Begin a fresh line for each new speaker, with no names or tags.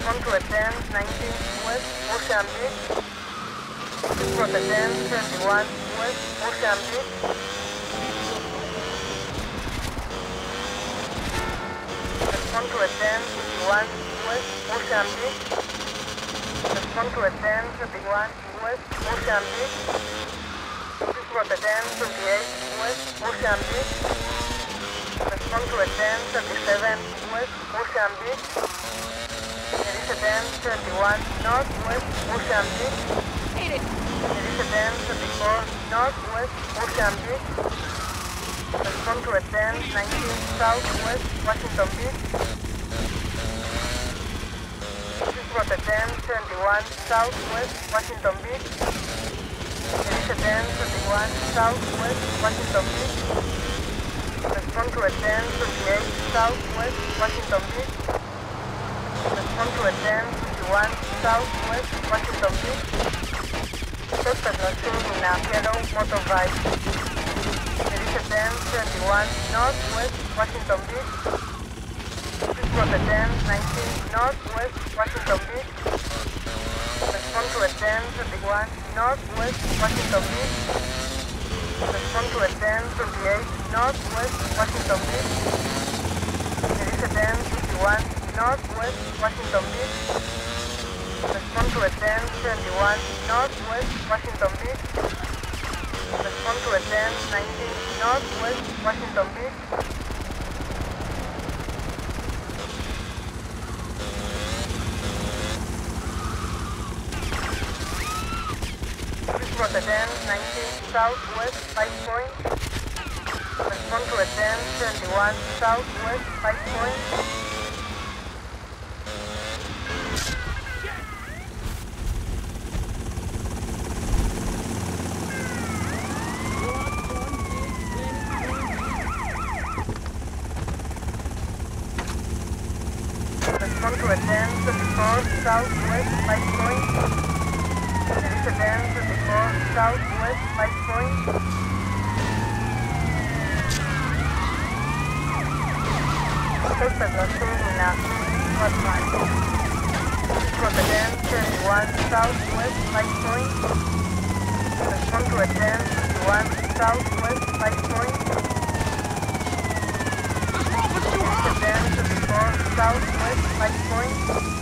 Respond to a 10, 19, west, Mozambique. Respond to 10, 21, west, Mozambique. Respond to a 10, 51, west, Mozambique. Respond to a 10, 31, west, Mozambique. Respond to a 10, 28, west, Mozambique. Respond to a 10, 37, west, Mozambique. There is a 10, 21, north, west, Mozambique. There is a 10, 34, north, west, Mozambique. Respond to a 10, 19, south, west, Washington Beach. Respond to a 10, 71, south, west, Washington Beach. There is a 10, 21, south, west, Washington Beach. Respond to a 10, 28, south, west, Washington Beach. Respond to a 10, 51, south, west, Washington Beach. Suspect not seen in a ghetto motorbike. There is a 10, 21, north, west, Washington Beach. Respond to a 10, 19, north, west, Washington Beach. Respond to a 10, 31, north, west, Washington Beach. Respond to a 10, 28, north, west, Washington Beach. There is a 10, 51, north, west, Washington Beach. Respond to a 10, 71, north, west, Washington Beach. Respond to a 10, 19, north, west, Washington Beach. Respond to a 10, 19, south, west, 5 point. Respond to a 10, 71, south, west, 5 point. Respond to a 10, 34, south, west, 5 point. There is a 10, 34, south, west, 5 point. Suspect not seen in a what mark. Respond to a 10, 31, south, west, 5 point. Respond to a 10, 51, south, west, 5 point. There is a 10, 34, south, west, 5 point.